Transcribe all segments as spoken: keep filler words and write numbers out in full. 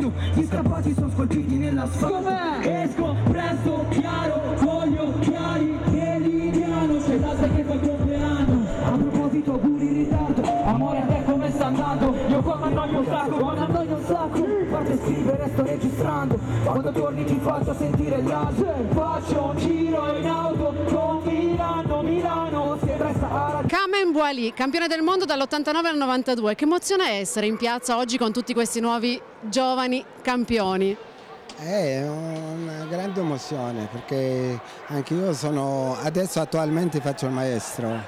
bagno, gli strappati sono scolpiti nell'asfalto. Esco presto, chiaro, voglio chiari, meridiano, c'è l'altra che fa il compleanno. A proposito, auguri in ritardo, amore a te come sta andando? Io qua mi annoio un sacco, qua mi annoio un sacco. Fate scrivere, sto registrando, quando torni ti faccio sentire gli altri. Faccio un giro in auto con Milano, Milano, se resta a... Kamen Boali, campione del mondo dall'ottantanove al novantadue, che emozione è essere in piazza oggi con tutti questi nuovi giovani campioni? È una grande emozione perché anche io sono, adesso attualmente faccio il maestro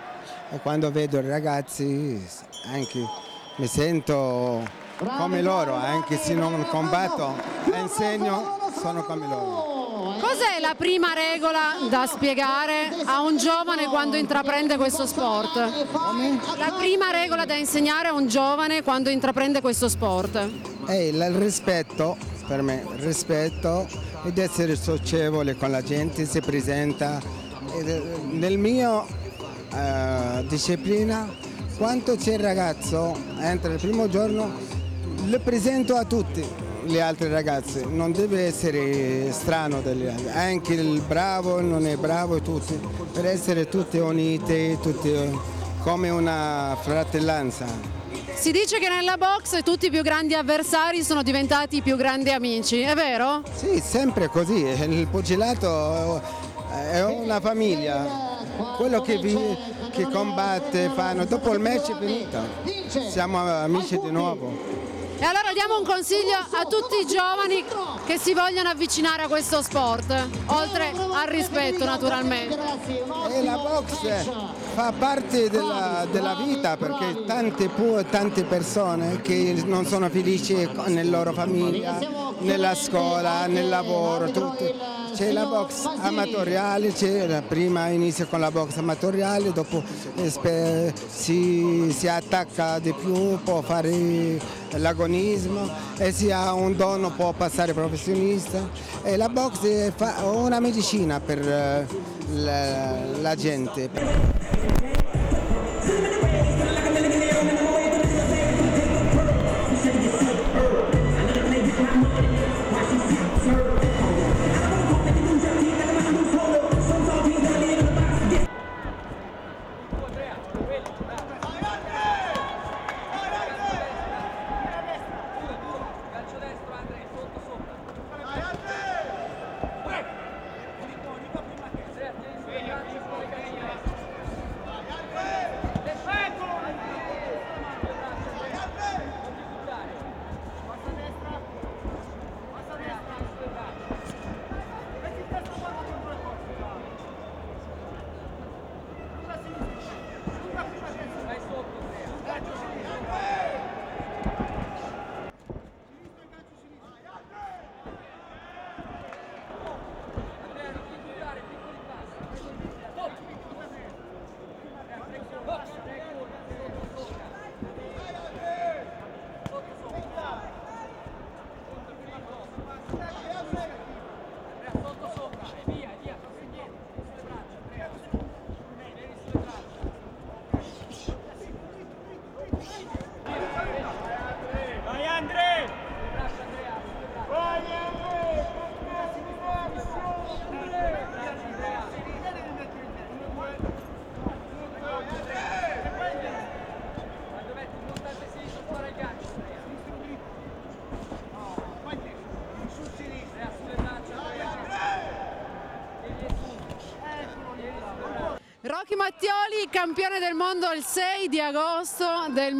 e quando vedo i ragazzi anche mi sento come loro, anche se non combatto, insegno, sono come loro. Cos'è la prima regola da spiegare a un giovane quando intraprende questo sport? La prima regola da insegnare a un giovane quando intraprende questo sport? È il rispetto, per me, il rispetto ed essere socievole con la gente, si presenta. Nel mio eh, disciplina, quando c'è il ragazzo, entra il primo giorno, lo presento a tutti. Gli altri ragazzi, non deve essere strano degli altri, anche il bravo non è bravo, tutti, per essere tutti uniti, tutti come una fratellanza. Si dice che nella box tutti i più grandi avversari sono diventati i più grandi amici, è vero? Sì, sempre così, il pugilato è una famiglia, quello che, vi, che combatte, fanno, dopo il match è finito, siamo amici di nuovo. E allora diamo un consiglio a tutti i giovani che si vogliono avvicinare a questo sport, oltre al rispetto naturalmente. E la box fa parte della, della vita perché tante, tante persone che non sono felici nella loro famiglia, nella scuola, nel lavoro, tutti. C'è la box amatoriale, c'è, prima inizia con la box amatoriale, dopo eh, si, si attacca di più, può fare l'agonismo e se ha un dono può passare professionista e la box è una medicina per la, la gente. Rocky Mattioli, campione del mondo il sei di agosto del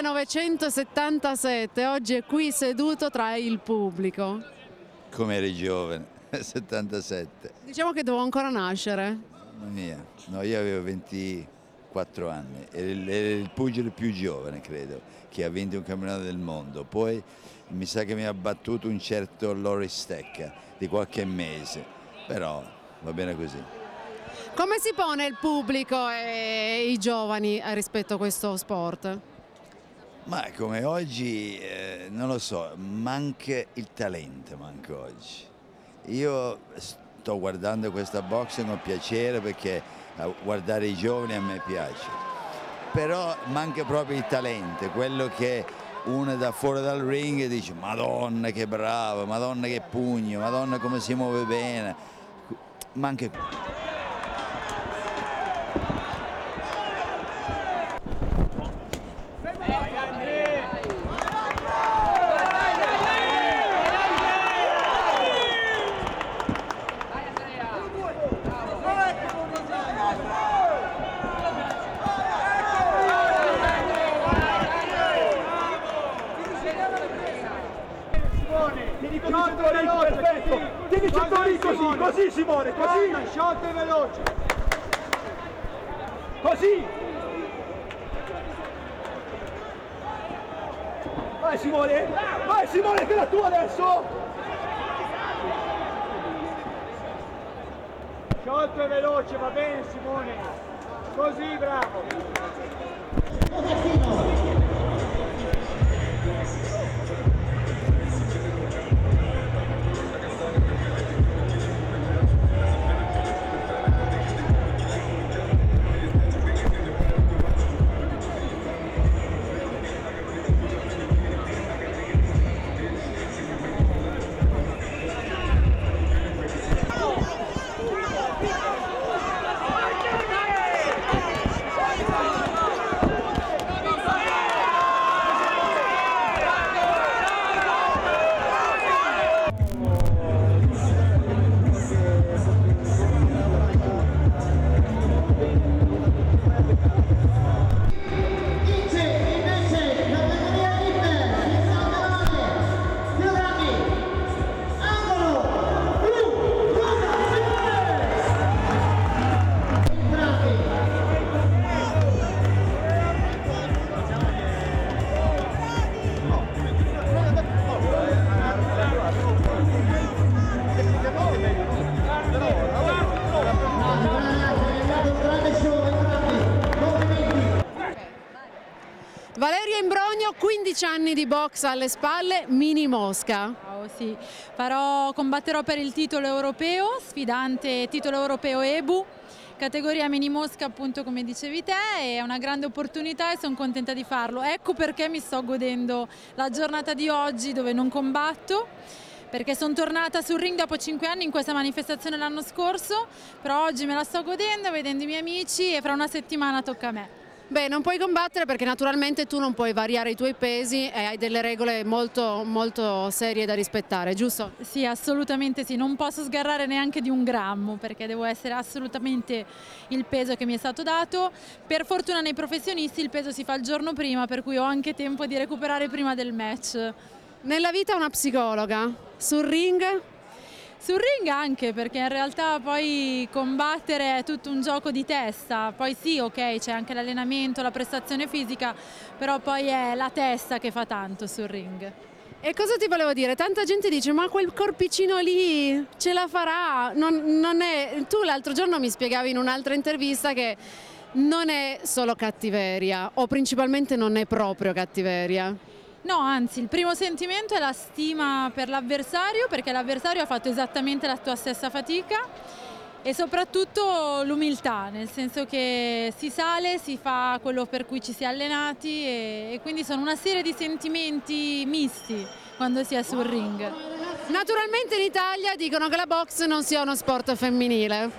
millenovecentosettantasette, oggi è qui seduto tra il pubblico. Come eri giovane, settantasette. Diciamo che dovevo ancora nascere. Mamma mia, no, io avevo ventiquattro anni, ero il, ero il pugile più giovane, credo, che ha vinto un campionato del mondo. Poi mi sa che mi ha battuto un certo Loris Stecca di qualche mese, però va bene così. Come si pone il pubblico e i giovani rispetto a questo sport? Ma come oggi, eh, non lo so, manca il talento, manca oggi. Io sto guardando questa box con piacere perché guardare i giovani a me piace, però manca proprio il talento, quello che uno da fuori dal ring e dice Madonna che bravo, Madonna che pugno, Madonna come si muove bene, ma anche Tieni Centoni così, così Simone, così! Shot e veloce! Così! Vai Simone! Vai Simone, che è la tua adesso! Shot e veloce, va bene Simone! Così, bravo! Valeria Imbrogno, quindici anni di box alle spalle, Mini Mosca. Oh, sì. Farò, combatterò per il titolo europeo, sfidante titolo europeo E B U, categoria Mini Mosca appunto come dicevi te, è una grande opportunità e sono contenta di farlo. Ecco perché mi sto godendo la giornata di oggi dove non combatto, perché sono tornata sul ring dopo cinque anni in questa manifestazione l'anno scorso, però oggi me la sto godendo, vedendo i miei amici e fra una settimana tocca a me. Beh, non puoi combattere perché naturalmente tu non puoi variare i tuoi pesi e hai delle regole molto, molto serie da rispettare, giusto? Sì, assolutamente sì, non posso sgarrare neanche di un grammo perché devo essere assolutamente il peso che mi è stato dato. Per fortuna nei professionisti il peso si fa il giorno prima, per cui ho anche tempo di recuperare prima del match. Nella vita una psicologa, sul ring? Sul ring anche, perché in realtà poi combattere è tutto un gioco di testa, poi sì, ok, c'è anche l'allenamento, la prestazione fisica, però poi è la testa che fa tanto sul ring. E cosa ti volevo dire? Tanta gente dice ma quel corpicino lì ce la farà, non, non è... Tu l'altro giorno mi spiegavi in un'altra intervista che non è solo cattiveria, o principalmente non è proprio cattiveria. No, anzi, il primo sentimento è la stima per l'avversario, perché l'avversario ha fatto esattamente la tua stessa fatica, e soprattutto l'umiltà, nel senso che si sale, si fa quello per cui ci si è allenati e, e quindi sono una serie di sentimenti misti quando si è sul ring. Naturalmente in Italia dicono che la box non sia uno sport femminile.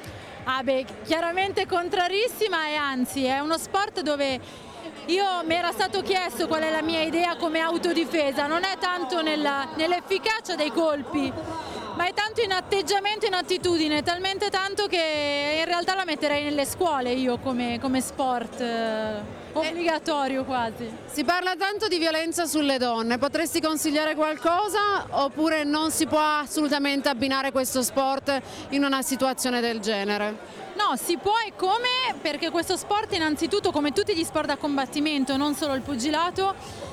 Ah beh, chiaramente contrarissima, e anzi è uno sport dove io mi era stato chiesto qual è la mia idea come autodifesa, non è tanto nella, nell'efficacia dei colpi, ma è tanto in atteggiamento e in attitudine, talmente tanto che in realtà la metterei nelle scuole io come, come sport eh, obbligatorio quasi. Si parla tanto di violenza sulle donne, potresti consigliare qualcosa oppure non si può assolutamente abbinare questo sport in una situazione del genere? No, si può e come, perché questo sport innanzitutto, come tutti gli sport da combattimento, non solo il pugilato,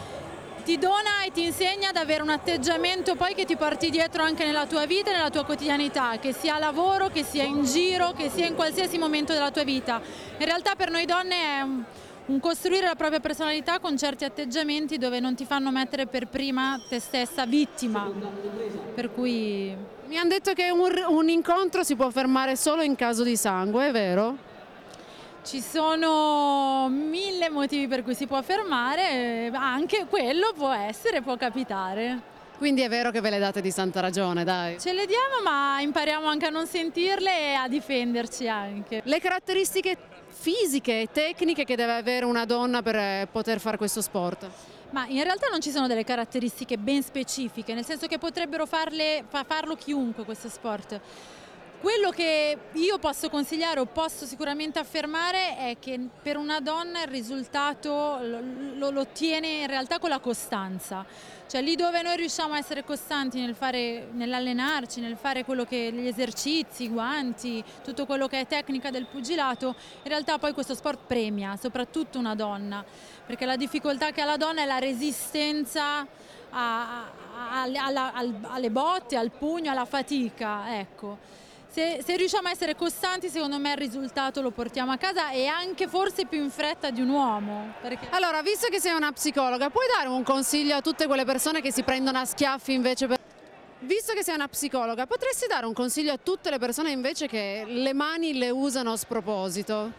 ti dona e ti insegna ad avere un atteggiamento poi che ti porti dietro anche nella tua vita e nella tua quotidianità, che sia a lavoro, che sia in giro, che sia in qualsiasi momento della tua vita. In realtà per noi donne è un, un costruire la propria personalità con certi atteggiamenti dove non ti fanno mettere per prima te stessa vittima, per cui... Mi hanno detto che un, un incontro si può fermare solo in caso di sangue, è vero? Ci sono mille motivi per cui si può fermare, anche quello può essere, può capitare. Quindi è vero che ve le date di santa ragione, dai. Ce le diamo, ma impariamo anche a non sentirle e a difenderci anche. Le caratteristiche fisiche e tecniche che deve avere una donna per poter fare questo sport? Ma in realtà non ci sono delle caratteristiche ben specifiche, nel senso che potrebbero farle, fa farlo chiunque questo sport. Quello che io posso consigliare o posso sicuramente affermare è che per una donna il risultato lo, lo, lo ottiene in realtà con la costanza. Cioè lì dove noi riusciamo a essere costanti nel fare, nell'allenarci, nel fare quello che gli esercizi, i guanti, tutto quello che è tecnica del pugilato, in realtà poi questo sport premia, soprattutto una donna, perché la difficoltà che ha la donna è la resistenza a, a, a, alla, al, alle botte, al pugno, alla fatica, ecco. Se, se riusciamo a essere costanti, secondo me il risultato lo portiamo a casa e anche forse più in fretta di un uomo. Perché... Allora, visto che sei una psicologa, puoi dare un consiglio a tutte quelle persone che si prendono a schiaffi invece per... Visto che sei una psicologa, potresti dare un consiglio a tutte le persone invece che le mani le usano a sproposito?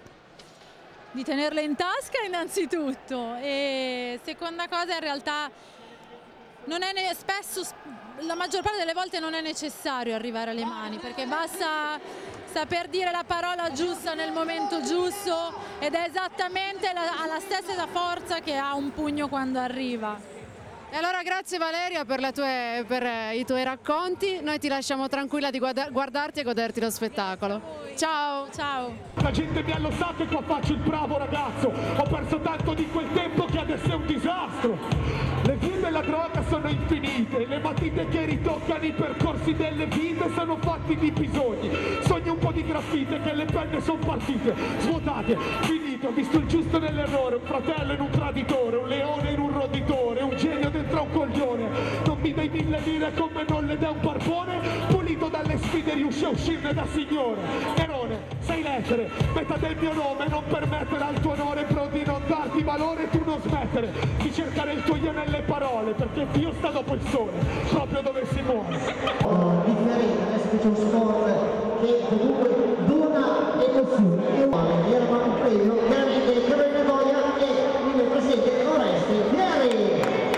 Di tenerle in tasca innanzitutto, e seconda cosa in realtà non è ne... spesso... la maggior parte delle volte non è necessario arrivare alle mani, perché basta saper dire la parola giusta nel momento giusto ed è esattamente la, ha la stessa forza che ha un pugno quando arriva. E allora grazie Valeria per, le tue, per i tuoi racconti, noi ti lasciamo tranquilla di guarda, guardarti e goderti lo spettacolo. Ciao! Ciao! La gente mi ha lottato e qua faccio il bravo ragazzo, ho perso tanto di quel tempo che adesso è un disastro. Le vie della droga sono infinite, le matite che ritoccano i percorsi delle vite sono fatti di bisogni. Sogno un po' di graffite che le penne sono partite, svuotate, finito, ho visto il giusto nell'errore, un fratello in un traditore, un leone in un roditore, un genio dentro a un coglione. Non mi dai mille lire come non le dai un barbone, pulito dalle sfide riusci a uscirne da signore. Nerone, sei lettere, metà del mio nome, non permettere al tuo onore però di non darti valore, tu non smettere di cercare il tuo io nelle parole, perché Dio sta dopo il sole, proprio dove si muore. Differente, adesso c'è un sport che comunque dona emozione e vuole, era un premio, chiaramente Carolina Goia e il presidente Oresti Pieri.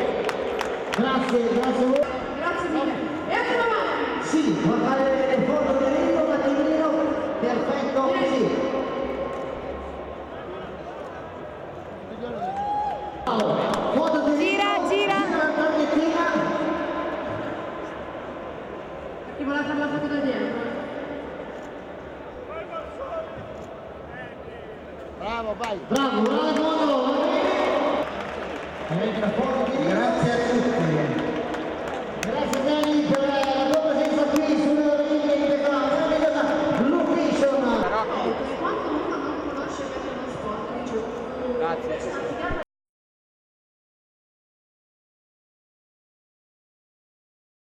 Grazie, grazie a voi. Grazie mille. E anche la mano. Sì, fa fare il fondo di Rino, Mattino, perfetto, così. Foto di Gira, gira. la targhettina. Chi vuole fare la foto da dietro? Bravo, vai. Bravo, bravo. Avete la foto.